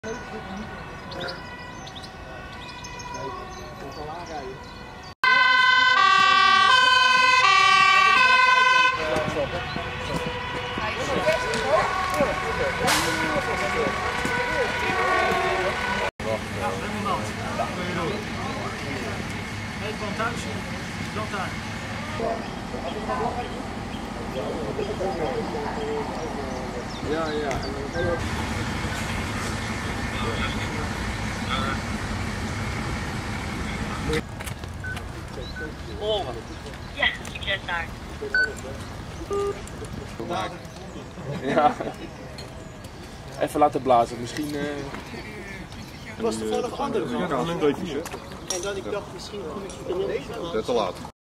Van thuis, dat daar. Ja. Oh, ja, succes daar. Ja. Even laten blazen, misschien. Was toevallig andere. Ja, een beetje. En dat ik dacht misschien kom ik je Dat is te laat.